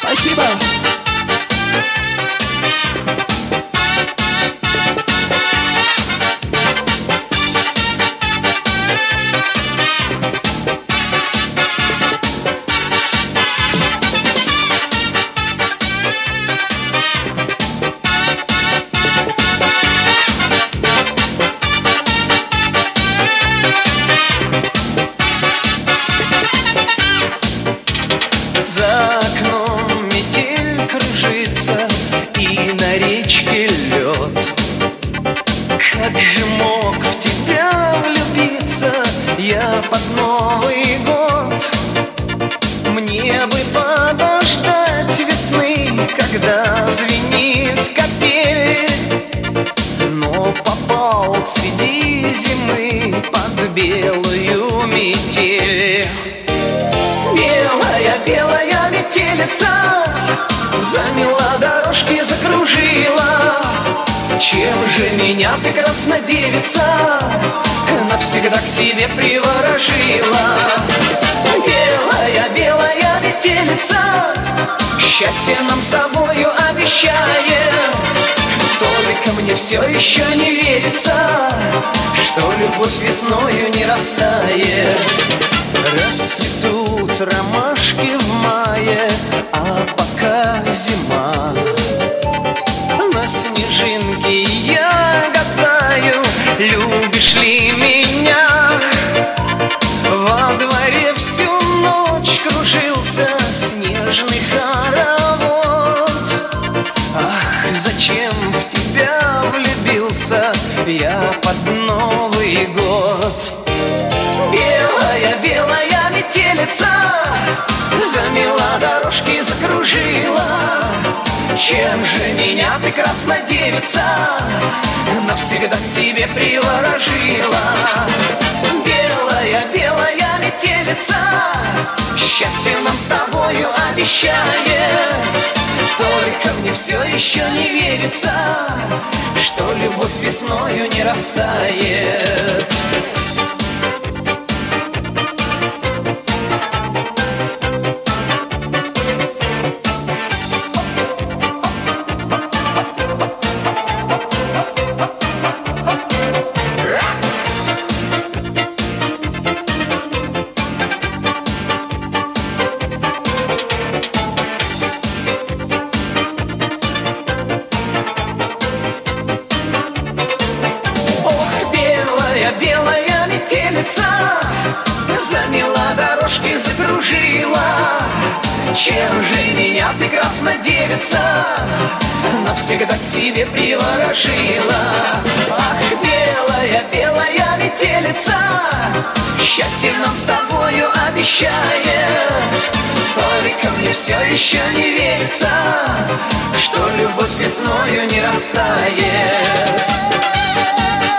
Спасибо. За окном метель кружится, и на речке лед. Как же мог в тебя влюбиться я под Новый год? Мне бы подождать весны, когда звенит капель, но попал среди зимы под белую метель. Белая, белая метелица замела дорожки, закружила. Чем же меня ты, краснодевица, навсегда к себе приворожила? Белая, белая метелица счастье нам с тобою обещает. Только мне все еще не верится, что любовь весною не растает. Расцветут ромашки в мае, а пока зима. На снежинке я гадаю, любишь ли меня? Во дворе всю ночь кружился снежный хоровод. Ах, зачем в тебя влюбился я под Новый год? Белая, белая метелица замела дорожки, закружила. Чем же меня ты, краснодевица, навсегда к себе приворожила? Белая, белая метелица счастье нам с тобою обещает. Только мне все еще не верится, что любовь весною не растает. Белая метелица замела дорожки, закружила. Чем же меня ты, краснодевица, навсегда к себе приворожила? Ах, белая, белая метелица счастье нам с тобою обещает. Только мне все еще не верится, что любовь весною не растает.